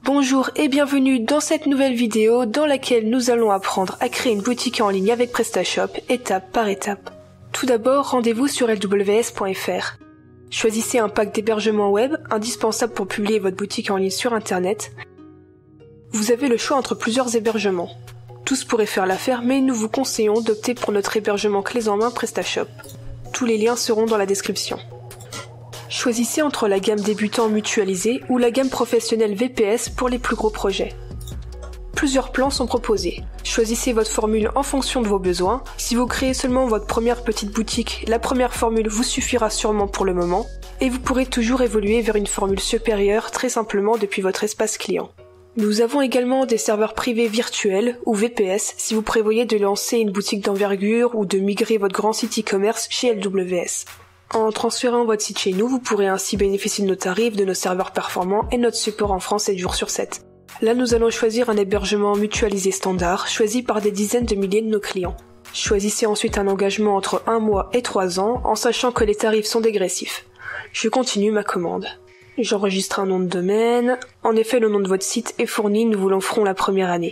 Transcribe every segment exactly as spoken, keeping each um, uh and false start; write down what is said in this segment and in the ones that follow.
Bonjour et bienvenue dans cette nouvelle vidéo dans laquelle nous allons apprendre à créer une boutique en ligne avec PrestaShop étape par étape. Tout d'abord, rendez-vous sur L W S point F R. Choisissez un pack d'hébergement web indispensable pour publier votre boutique en ligne sur internet. Vous avez le choix entre plusieurs hébergements. Tous pourraient faire l'affaire, mais nous vous conseillons d'opter pour notre hébergement clés en main PrestaShop. Tous les liens seront dans la description. Choisissez entre la gamme débutant mutualisée ou la gamme professionnelle V P S pour les plus gros projets. Plusieurs plans sont proposés. Choisissez votre formule en fonction de vos besoins. Si vous créez seulement votre première petite boutique, la première formule vous suffira sûrement pour le moment, et vous pourrez toujours évoluer vers une formule supérieure très simplement depuis votre espace client. Nous avons également des serveurs privés virtuels ou V P S si vous prévoyez de lancer une boutique d'envergure ou de migrer votre grand site e-commerce chez L W S. En transférant votre site chez nous, vous pourrez ainsi bénéficier de nos tarifs, de nos serveurs performants et notre support en France sept jours sur sept. Là, nous allons choisir un hébergement mutualisé standard, choisi par des dizaines de milliers de nos clients. Choisissez ensuite un engagement entre un mois et trois ans, en sachant que les tarifs sont dégressifs. Je continue ma commande. J'enregistre un nom de domaine. En effet, le nom de votre site est fourni, nous vous l'offrons la première année.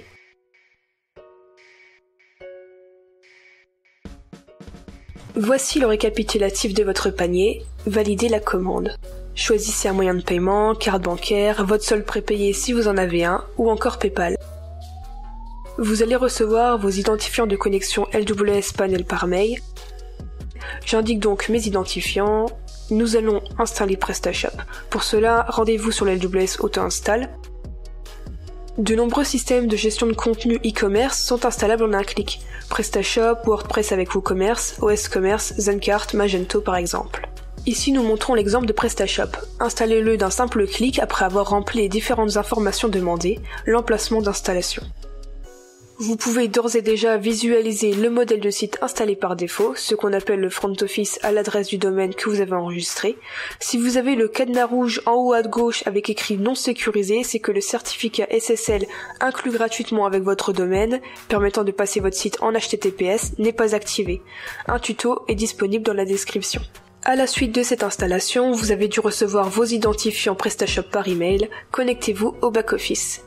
Voici le récapitulatif de votre panier. Validez la commande. Choisissez un moyen de paiement, carte bancaire, votre solde prépayé si vous en avez un, ou encore PayPal. Vous allez recevoir vos identifiants de connexion L W S Panel par mail. J'indique donc mes identifiants. Nous allons installer PrestaShop. Pour cela, rendez-vous sur le L W S Auto-Install. De nombreux systèmes de gestion de contenu e-commerce sont installables en un clic. PrestaShop, WordPress avec WooCommerce, O S Commerce, Zencart, Magento par exemple. Ici nous montrons l'exemple de PrestaShop. Installez-le d'un simple clic après avoir rempli les différentes informations demandées, l'emplacement d'installation. Vous pouvez d'ores et déjà visualiser le modèle de site installé par défaut, ce qu'on appelle le front office à l'adresse du domaine que vous avez enregistré. Si vous avez le cadenas rouge en haut à gauche avec écrit non sécurisé, c'est que le certificat S S L inclus gratuitement avec votre domaine, permettant de passer votre site en H T T P S, n'est pas activé. Un tuto est disponible dans la description. À la suite de cette installation, vous avez dû recevoir vos identifiants PrestaShop par email. Connectez-vous au back-office.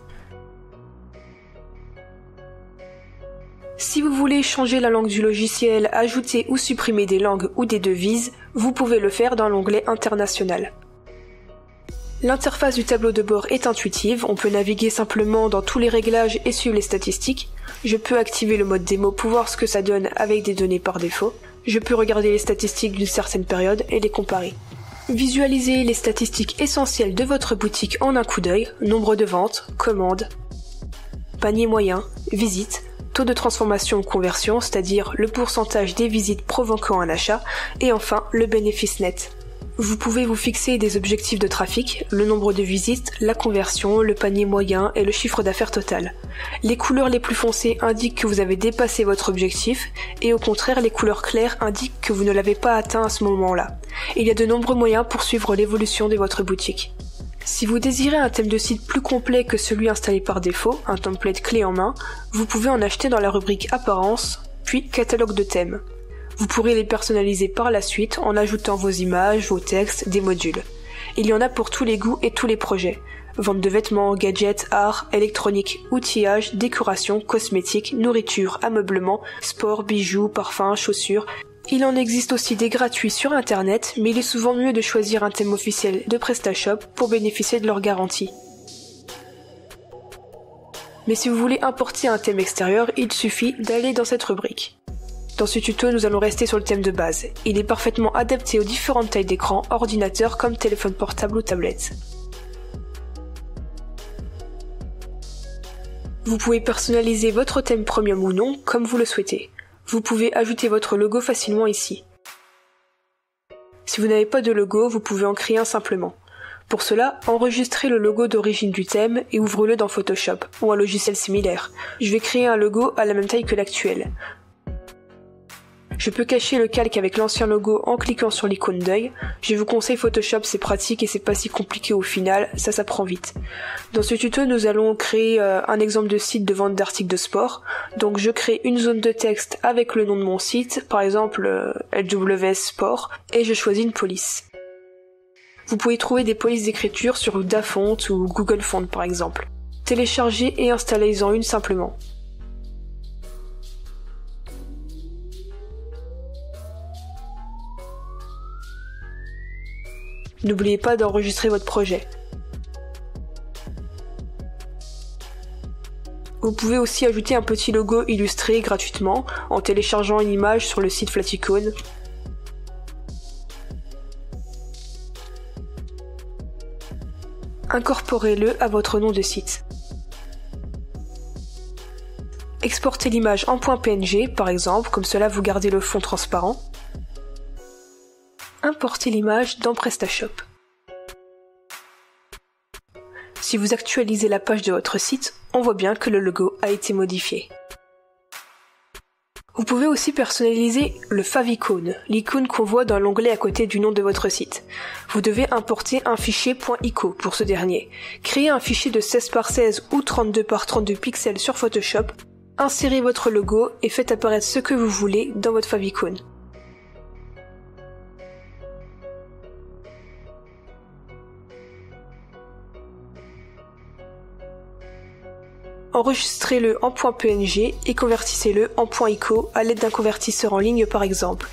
Si vous voulez changer la langue du logiciel, ajouter ou supprimer des langues ou des devises, vous pouvez le faire dans l'onglet International. L'interface du tableau de bord est intuitive, on peut naviguer simplement dans tous les réglages et suivre les statistiques. Je peux activer le mode démo pour voir ce que ça donne avec des données par défaut. Je peux regarder les statistiques d'une certaine période et les comparer. Visualisez les statistiques essentielles de votre boutique en un coup d'œil, nombre de ventes, commandes, panier moyen, visites, taux de transformation ou conversion, c'est-à-dire le pourcentage des visites provoquant un achat, et enfin le bénéfice net. Vous pouvez vous fixer des objectifs de trafic, le nombre de visites, la conversion, le panier moyen et le chiffre d'affaires total. Les couleurs les plus foncées indiquent que vous avez dépassé votre objectif, et au contraire les couleurs claires indiquent que vous ne l'avez pas atteint à ce moment-là. Il y a de nombreux moyens pour suivre l'évolution de votre boutique. Si vous désirez un thème de site plus complet que celui installé par défaut, un template clé en main, vous pouvez en acheter dans la rubrique Apparence, puis Catalogue de thèmes. Vous pourrez les personnaliser par la suite en ajoutant vos images, vos textes, des modules. Il y en a pour tous les goûts et tous les projets. Vente de vêtements, gadgets, art, électronique, outillage, décoration, cosmétiques, nourriture, ameublement, sport, bijoux, parfums, chaussures. Il en existe aussi des gratuits sur internet, mais il est souvent mieux de choisir un thème officiel de PrestaShop pour bénéficier de leur garantie. Mais si vous voulez importer un thème extérieur, il suffit d'aller dans cette rubrique. Dans ce tuto, nous allons rester sur le thème de base. Il est parfaitement adapté aux différentes tailles d'écran, ordinateur comme téléphone portable ou tablette. Vous pouvez personnaliser votre thème premium ou non, comme vous le souhaitez. Vous pouvez ajouter votre logo facilement ici. Si vous n'avez pas de logo, vous pouvez en créer un simplement. Pour cela, enregistrez le logo d'origine du thème et ouvrez-le dans Photoshop ou un logiciel similaire. Je vais créer un logo à la même taille que l'actuel. Je peux cacher le calque avec l'ancien logo en cliquant sur l'icône d'œil. Je vous conseille Photoshop, c'est pratique et c'est pas si compliqué au final, ça ça prend vite. Dans ce tuto, nous allons créer euh, un exemple de site de vente d'articles de sport. Donc je crée une zone de texte avec le nom de mon site, par exemple euh, L W S Sport, et je choisis une police. Vous pouvez trouver des polices d'écriture sur Dafont ou Google Font par exemple. Téléchargez et installez-en une simplement. N'oubliez pas d'enregistrer votre projet. Vous pouvez aussi ajouter un petit logo illustré gratuitement en téléchargeant une image sur le site Flaticone. Incorporez-le à votre nom de site. Exportez l'image en .png par exemple, comme cela vous gardez le fond transparent. Importez l'image dans PrestaShop. Si vous actualisez la page de votre site, on voit bien que le logo a été modifié. Vous pouvez aussi personnaliser le favicon, l'icône qu'on voit dans l'onglet à côté du nom de votre site. Vous devez importer un fichier .ico pour ce dernier. Créez un fichier de seize par seize ou trente-deux par trente-deux pixels sur Photoshop, insérez votre logo et faites apparaître ce que vous voulez dans votre favicon. Enregistrez-le en .png et convertissez-le en .ico à l'aide d'un convertisseur en ligne par exemple.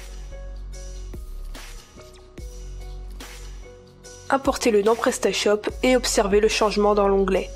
Importez-le dans PrestaShop et observez le changement dans l'onglet.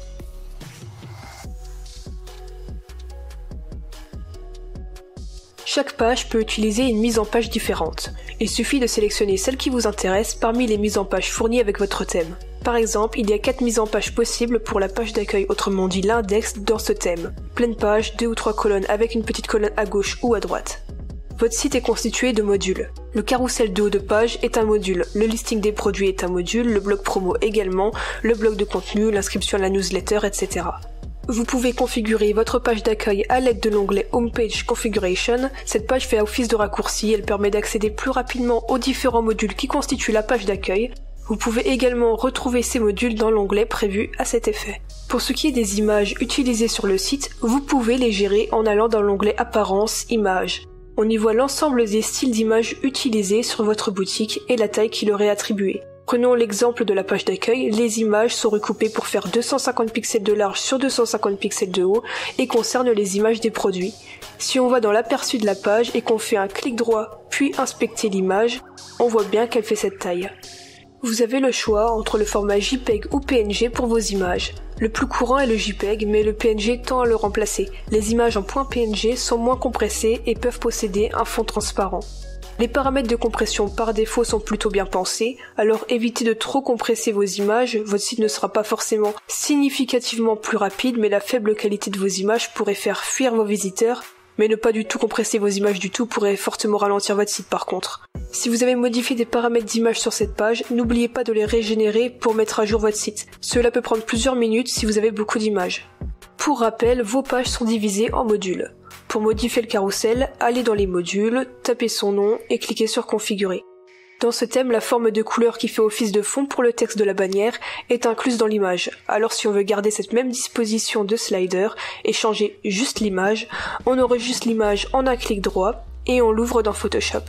Chaque page peut utiliser une mise en page différente. Il suffit de sélectionner celle qui vous intéresse parmi les mises en page fournies avec votre thème. Par exemple, il y a quatre mises en page possibles pour la page d'accueil, autrement dit l'index dans ce thème. Pleine page, deux ou trois colonnes avec une petite colonne à gauche ou à droite. Votre site est constitué de modules. Le carrousel de haut de page est un module, le listing des produits est un module, le blog promo également, le blog de contenu, l'inscription à la newsletter, et cetera. Vous pouvez configurer votre page d'accueil à l'aide de l'onglet Homepage Configuration. Cette page fait office de raccourci, elle permet d'accéder plus rapidement aux différents modules qui constituent la page d'accueil. Vous pouvez également retrouver ces modules dans l'onglet prévu à cet effet. Pour ce qui est des images utilisées sur le site, vous pouvez les gérer en allant dans l'onglet Apparence, Images. On y voit l'ensemble des styles d'images utilisés sur votre boutique et la taille qui leur est attribuée. Prenons l'exemple de la page d'accueil, les images sont recoupées pour faire deux cent cinquante pixels de large sur deux cent cinquante pixels de haut et concernent les images des produits. Si on va dans l'aperçu de la page et qu'on fait un clic droit puis inspecter l'image, on voit bien qu'elle fait cette taille. Vous avez le choix entre le format JPEG ou P N G pour vos images. Le plus courant est le JPEG, mais le P N G tend à le remplacer. Les images en .png sont moins compressées et peuvent posséder un fond transparent. Les paramètres de compression par défaut sont plutôt bien pensés, alors évitez de trop compresser vos images, votre site ne sera pas forcément significativement plus rapide, mais la faible qualité de vos images pourrait faire fuir vos visiteurs, mais ne pas du tout compresser vos images du tout pourrait fortement ralentir votre site par contre. Si vous avez modifié des paramètres d'image sur cette page, n'oubliez pas de les régénérer pour mettre à jour votre site. Cela peut prendre plusieurs minutes si vous avez beaucoup d'images. Pour rappel, vos pages sont divisées en modules. Pour modifier le carrousel, allez dans les modules, tapez son nom et cliquez sur Configurer. Dans ce thème, la forme de couleur qui fait office de fond pour le texte de la bannière est incluse dans l'image. Alors si on veut garder cette même disposition de slider et changer juste l'image, on enregistre l'image en un clic droit et on l'ouvre dans Photoshop.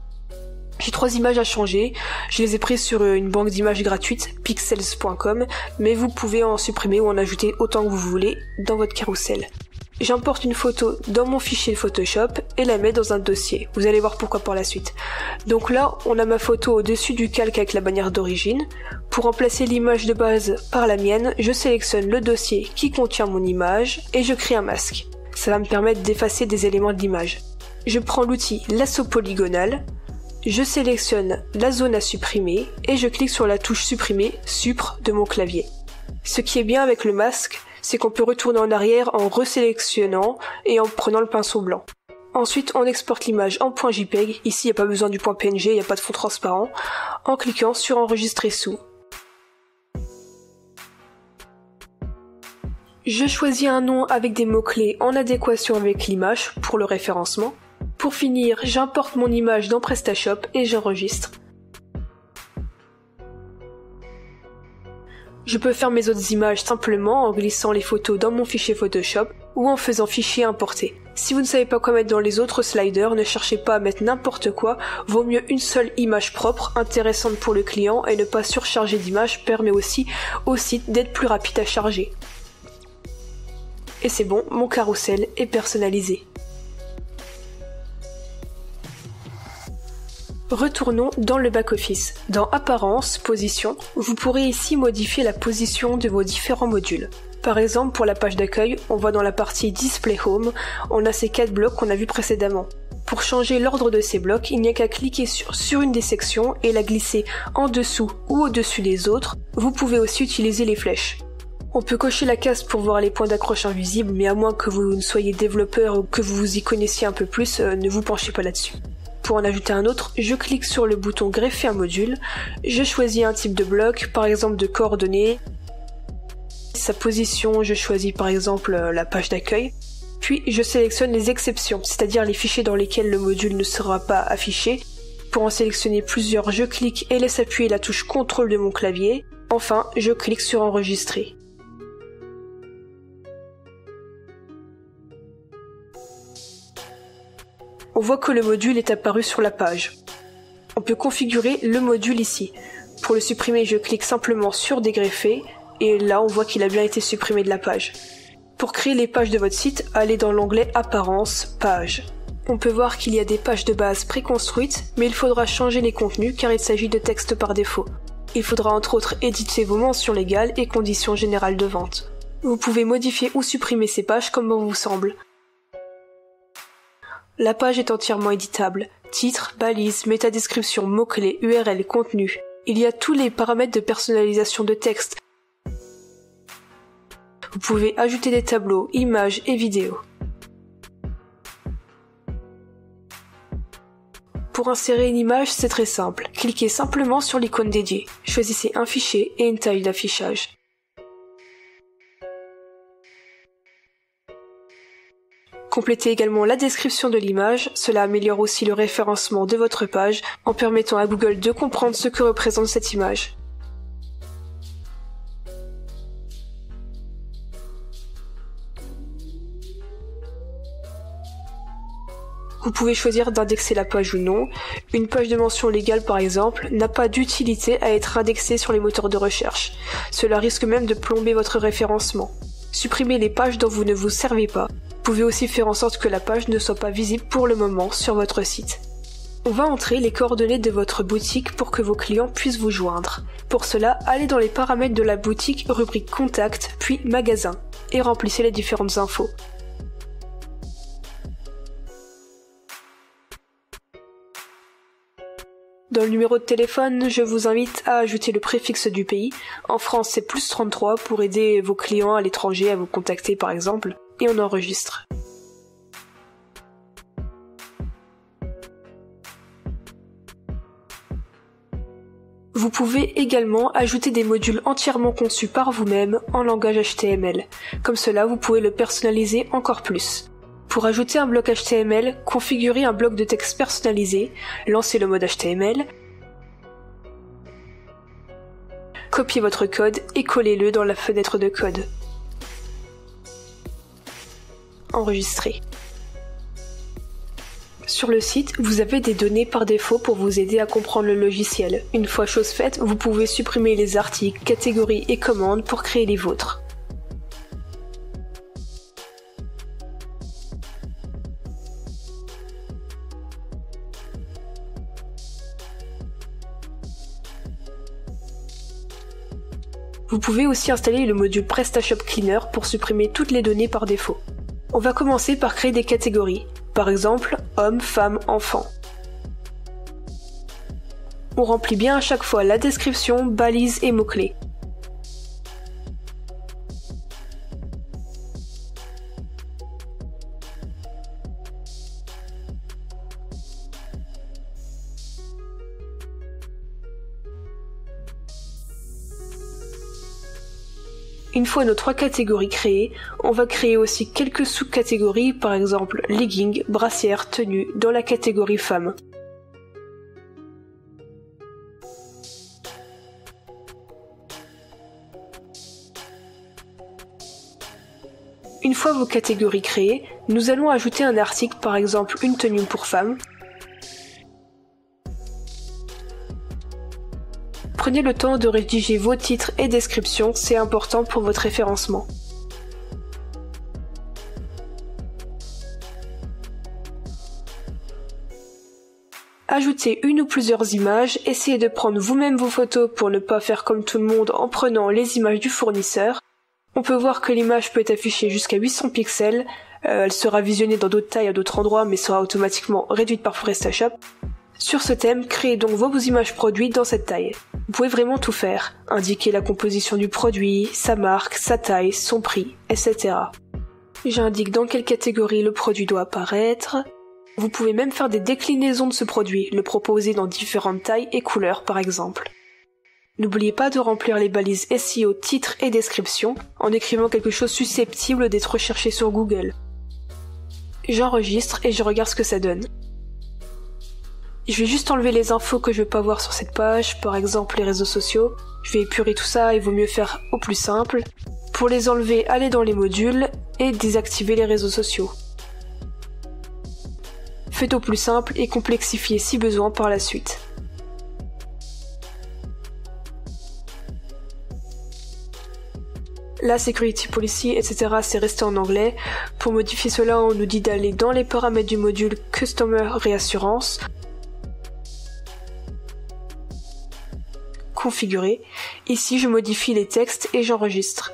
J'ai trois images à changer, je les ai prises sur une banque d'images gratuite, pixels point com, mais vous pouvez en supprimer ou en ajouter autant que vous voulez dans votre carrousel. J'importe une photo dans mon fichier Photoshop et la mets dans un dossier. Vous allez voir pourquoi par la suite. Donc là, on a ma photo au-dessus du calque avec la bannière d'origine. Pour remplacer l'image de base par la mienne, je sélectionne le dossier qui contient mon image et je crée un masque. Ça va me permettre d'effacer des éléments de l'image. Je prends l'outil lasso polygonal, je sélectionne la zone à supprimer et je clique sur la touche supprimer, supr de mon clavier. Ce qui est bien avec le masque, c'est qu'on peut retourner en arrière en resélectionnant et en prenant le pinceau blanc. Ensuite, on exporte l'image en .jpeg, ici il n'y a pas besoin du .png, il n'y a pas de fond transparent, en cliquant sur enregistrer sous. Je choisis un nom avec des mots-clés en adéquation avec l'image pour le référencement. Pour finir, j'importe mon image dans PrestaShop et j'enregistre. Je peux faire mes autres images simplement en glissant les photos dans mon fichier Photoshop ou en faisant fichier importer. Si vous ne savez pas quoi mettre dans les autres sliders, ne cherchez pas à mettre n'importe quoi, vaut mieux une seule image propre, intéressante pour le client et ne pas surcharger d'images permet aussi au site d'être plus rapide à charger. Et c'est bon, mon carrousel est personnalisé. Retournons dans le back-office. Dans Apparence, Position, vous pourrez ici modifier la position de vos différents modules. Par exemple, pour la page d'accueil, on voit dans la partie Display Home, on a ces quatre blocs qu'on a vus précédemment. Pour changer l'ordre de ces blocs, il n'y a qu'à cliquer sur, sur une des sections et la glisser en dessous ou au-dessus des autres. Vous pouvez aussi utiliser les flèches. On peut cocher la case pour voir les points d'accroche invisibles, mais à moins que vous ne soyez développeur ou que vous vous y connaissiez un peu plus, euh, ne vous penchez pas là-dessus. Pour en ajouter un autre, je clique sur le bouton Greffer un module, je choisis un type de bloc, par exemple de coordonnées, sa position, je choisis par exemple la page d'accueil, puis je sélectionne les exceptions, c'est-à-dire les fichiers dans lesquels le module ne sera pas affiché. Pour en sélectionner plusieurs, je clique et laisse appuyer la touche contrôle de mon clavier. Enfin, je clique sur Enregistrer. On voit que le module est apparu sur la page. On peut configurer le module ici. Pour le supprimer, je clique simplement sur Dégreffer, et là on voit qu'il a bien été supprimé de la page. Pour créer les pages de votre site, allez dans l'onglet Apparence, Pages. On peut voir qu'il y a des pages de base préconstruites, mais il faudra changer les contenus car il s'agit de texte par défaut. Il faudra entre autres éditer vos mentions légales et conditions générales de vente. Vous pouvez modifier ou supprimer ces pages comme bon vous semble. La page est entièrement éditable. Titre, balise, métadescription, mots-clés, U R L, contenu. Il y a tous les paramètres de personnalisation de texte. Vous pouvez ajouter des tableaux, images et vidéos. Pour insérer une image, c'est très simple. Cliquez simplement sur l'icône dédiée. Choisissez un fichier et une taille d'affichage. Complétez également la description de l'image, cela améliore aussi le référencement de votre page en permettant à Google de comprendre ce que représente cette image. Vous pouvez choisir d'indexer la page ou non. Une page de mention légale par exemple n'a pas d'utilité à être indexée sur les moteurs de recherche. Cela risque même de plomber votre référencement. Supprimez les pages dont vous ne vous servez pas. Vous pouvez aussi faire en sorte que la page ne soit pas visible pour le moment sur votre site. On va entrer les coordonnées de votre boutique pour que vos clients puissent vous joindre. Pour cela, allez dans les paramètres de la boutique, rubrique Contact, puis Magasin, et remplissez les différentes infos. Dans le numéro de téléphone, je vous invite à ajouter le préfixe du pays. En France, c'est plus trente-trois pour aider vos clients à l'étranger à vous contacter par exemple. Et on enregistre. Vous pouvez également ajouter des modules entièrement conçus par vous-même en langage H T M L. Comme cela, vous pouvez le personnaliser encore plus. Pour ajouter un bloc H T M L, configurez un bloc de texte personnalisé, lancez le mode H T M L, copiez votre code et collez-le dans la fenêtre de code. Enregistrer. Sur le site, vous avez des données par défaut pour vous aider à comprendre le logiciel. Une fois chose faite, vous pouvez supprimer les articles, catégories et commandes pour créer les vôtres. Vous pouvez aussi installer le module PrestaShop Cleaner pour supprimer toutes les données par défaut. On va commencer par créer des catégories, par exemple homme, femme, enfant. On remplit bien à chaque fois la description, balise et mots-clés. Une fois nos trois catégories créées, on va créer aussi quelques sous-catégories, par exemple leggings, brassière, tenue, dans la catégorie femmes. Une fois vos catégories créées, nous allons ajouter un article, par exemple une tenue pour femme. Prenez le temps de rédiger vos titres et descriptions, c'est important pour votre référencement. Ajoutez une ou plusieurs images, essayez de prendre vous-même vos photos pour ne pas faire comme tout le monde en prenant les images du fournisseur. On peut voir que l'image peut être affichée jusqu'à huit cents pixels, euh, elle sera visionnée dans d'autres tailles à d'autres endroits mais sera automatiquement réduite par PrestaShop. Sur ce thème, créez donc vos images produites dans cette taille. Vous pouvez vraiment tout faire, indiquer la composition du produit, sa marque, sa taille, son prix, et cetera. J'indique dans quelle catégorie le produit doit apparaître. Vous pouvez même faire des déclinaisons de ce produit, le proposer dans différentes tailles et couleurs par exemple. N'oubliez pas de remplir les balises S E O titre et description en écrivant quelque chose susceptible d'être recherché sur Google. J'enregistre et je regarde ce que ça donne. Je vais juste enlever les infos que je veux pas voir sur cette page, par exemple les réseaux sociaux. Je vais épurer tout ça, il vaut mieux faire au plus simple. Pour les enlever, allez dans les modules et désactiver les réseaux sociaux. Faites au plus simple et complexifiez si besoin par la suite. La Security Policy, et cetera c'est resté en anglais. Pour modifier cela, on nous dit d'aller dans les paramètres du module Customer Réassurance, configurer. Ici, je modifie les textes et j'enregistre.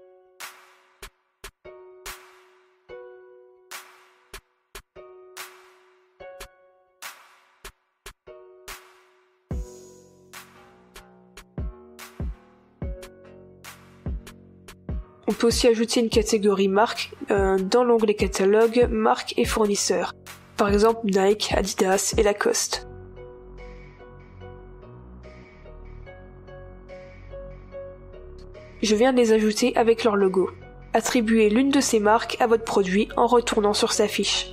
On peut aussi ajouter une catégorie marque euh, dans l'onglet catalogue, marque et fournisseurs. Par exemple Nike, Adidas et Lacoste. Je viens de les ajouter avec leur logo. Attribuez l'une de ces marques à votre produit en retournant sur sa fiche.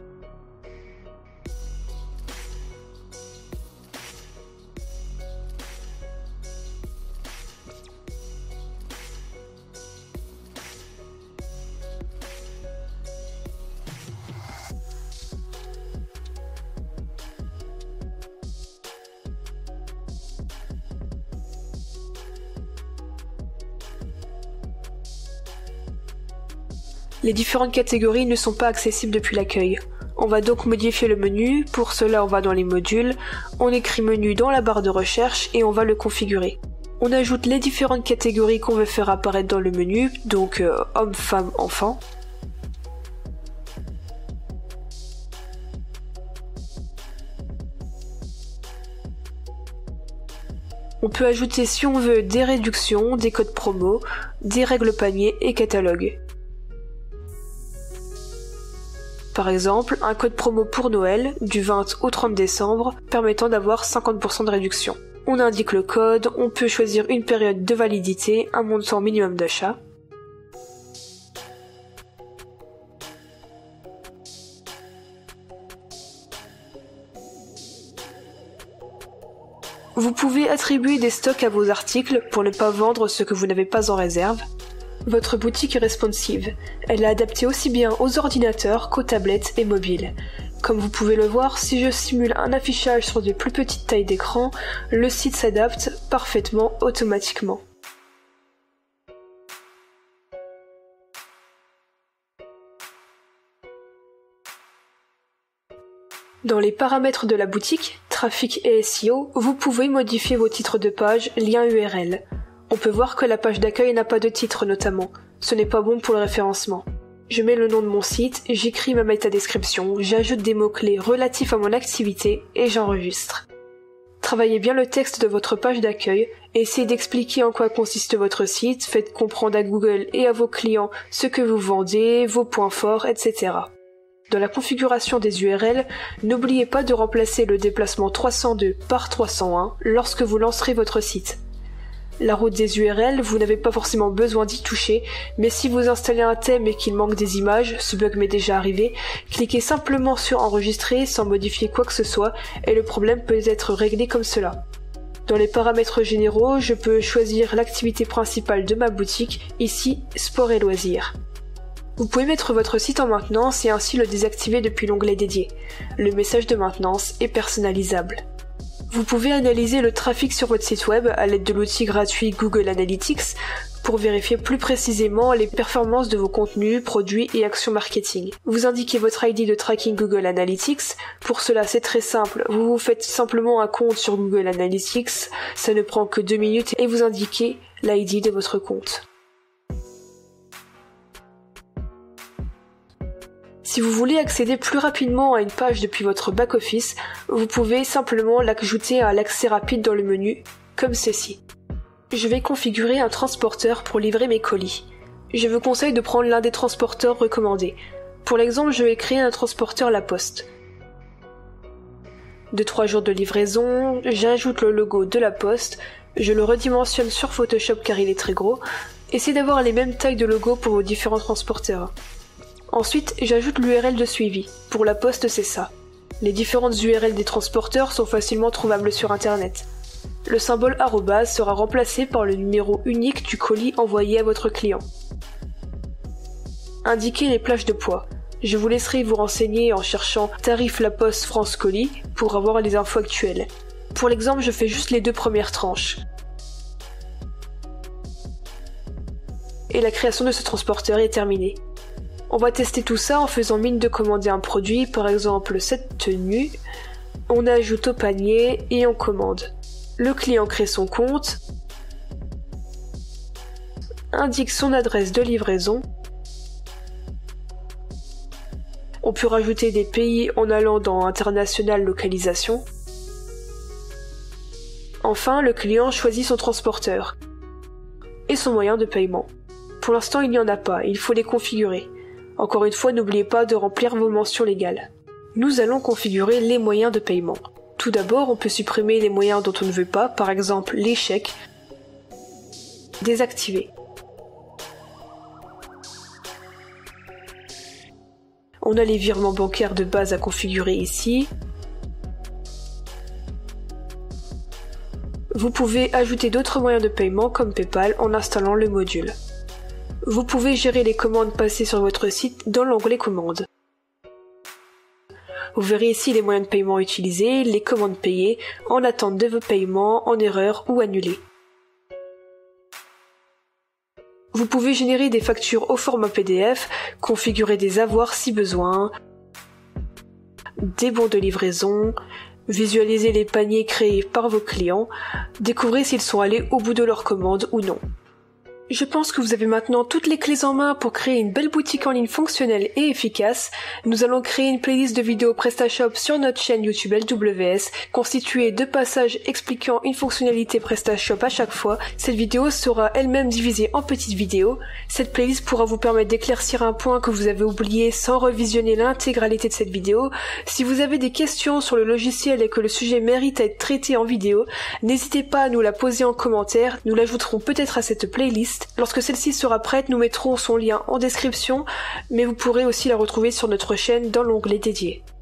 Les différentes catégories ne sont pas accessibles depuis l'accueil. On va donc modifier le menu, pour cela on va dans les modules, on écrit menu dans la barre de recherche et on va le configurer. On ajoute les différentes catégories qu'on veut faire apparaître dans le menu, donc euh, homme, femme, enfant. On peut ajouter si on veut des réductions, des codes promo, des règles panier et catalogue. Par exemple, un code promo pour Noël, du vingt au trente décembre, permettant d'avoir cinquante pour cent de réduction. On indique le code, on peut choisir une période de validité, un montant minimum d'achat. Vous pouvez attribuer des stocks à vos articles pour ne pas vendre ce que vous n'avez pas en réserve. Votre boutique est responsive. Elle est adaptée aussi bien aux ordinateurs qu'aux tablettes et mobiles. Comme vous pouvez le voir, si je simule un affichage sur de plus petites tailles d'écran, le site s'adapte parfaitement automatiquement. Dans les paramètres de la boutique, trafic et S E O, vous pouvez modifier vos titres de page, liens U R L. On peut voir que la page d'accueil n'a pas de titre notamment. Ce n'est pas bon pour le référencement. Je mets le nom de mon site, j'écris ma métadescription, j'ajoute des mots-clés relatifs à mon activité et j'enregistre. Travaillez bien le texte de votre page d'accueil, essayez d'expliquer en quoi consiste votre site, faites comprendre à Google et à vos clients ce que vous vendez, vos points forts, et cetera. Dans la configuration des U R L, n'oubliez pas de remplacer le déplacement trois cent deux par trois cent un lorsque vous lancerez votre site. La route des U R L, vous n'avez pas forcément besoin d'y toucher, mais si vous installez un thème et qu'il manque des images, ce bug m'est déjà arrivé, cliquez simplement sur enregistrer sans modifier quoi que ce soit et le problème peut être réglé comme cela. Dans les paramètres généraux, je peux choisir l'activité principale de ma boutique, ici sport et loisirs. Vous pouvez mettre votre site en maintenance et ainsi le désactiver depuis l'onglet dédié. Le message de maintenance est personnalisable. Vous pouvez analyser le trafic sur votre site web à l'aide de l'outil gratuit Google Analytics. pour vérifier plus précisément les performances de vos contenus, produits et actions marketing. Vous indiquez votre I D de tracking Google Analytics. Pour cela, c'est très simple. Vous vous faites simplement un compte sur Google Analytics. Ça ne prend que deux minutes et vous indiquez l'I D de votre compte. Si vous voulez accéder plus rapidement à une page depuis votre back-office, vous pouvez simplement l'ajouter à l'accès rapide dans le menu, comme ceci. Je vais configurer un transporteur pour livrer mes colis. Je vous conseille de prendre l'un des transporteurs recommandés. Pour l'exemple, je vais créer un transporteur La Poste. De trois jours de livraison, j'ajoute le logo de La Poste, je le redimensionne sur Photoshop car il est très gros. Essayez d'avoir les mêmes tailles de logo pour vos différents transporteurs. Ensuite, j'ajoute l'U R L de suivi. Pour La Poste, c'est ça. Les différentes U R L des transporteurs sont facilement trouvables sur Internet. Le symbole arrobase sera remplacé par le numéro unique du colis envoyé à votre client. Indiquez les plages de poids. Je vous laisserai vous renseigner en cherchant tarif La Poste France Colis pour avoir les infos actuelles. Pour l'exemple, je fais juste les deux premières tranches. Et la création de ce transporteur est terminée. On va tester tout ça en faisant mine de commander un produit, par exemple cette tenue. On ajoute au panier et on commande. Le client crée son compte, indique son adresse de livraison. On peut rajouter des pays en allant dans International Localisation. Enfin, le client choisit son transporteur et son moyen de paiement. Pour l'instant, il n'y en a pas, il faut les configurer. Encore une fois, n'oubliez pas de remplir vos mentions légales. Nous allons configurer les moyens de paiement. Tout d'abord, on peut supprimer les moyens dont on ne veut pas, par exemple les chèques. Désactiver. On a les virements bancaires de base à configurer ici. Vous pouvez ajouter d'autres moyens de paiement comme PayPal en installant le module. Vous pouvez gérer les commandes passées sur votre site dans l'onglet commandes. Vous verrez ici les moyens de paiement utilisés, les commandes payées, en attente de vos paiements, en erreur ou annulés. Vous pouvez générer des factures au format P D F, configurer des avoirs si besoin, des bons de livraison, visualiser les paniers créés par vos clients, découvrir s'ils sont allés au bout de leur commande ou non. Je pense que vous avez maintenant toutes les clés en main pour créer une belle boutique en ligne fonctionnelle et efficace. Nous allons créer une playlist de vidéos PrestaShop sur notre chaîne YouTube L W S, constituée de passages expliquant une fonctionnalité PrestaShop à chaque fois. Cette vidéo sera elle-même divisée en petites vidéos. Cette playlist pourra vous permettre d'éclaircir un point que vous avez oublié sans revisionner l'intégralité de cette vidéo. Si vous avez des questions sur le logiciel et que le sujet mérite à être traité en vidéo, n'hésitez pas à nous la poser en commentaire. Nous l'ajouterons peut-être à cette playlist. Lorsque celle-ci sera prête, nous mettrons son lien en description, mais vous pourrez aussi la retrouver sur notre chaîne dans l'onglet dédié.